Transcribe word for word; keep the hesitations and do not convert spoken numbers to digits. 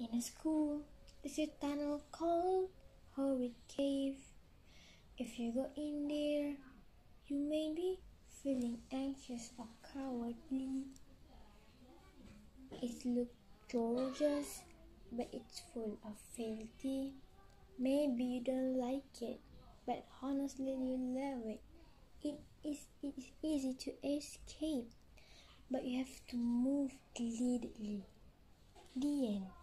In a school, there's a tunnel called Horrid Cave. If you go in there, you may be feeling anxious or cowardly. It looks gorgeous, but it's full of filthy. Maybe you don't like it, but honestly you love it. It is, it is easy to escape, but you have to move gladly. The end.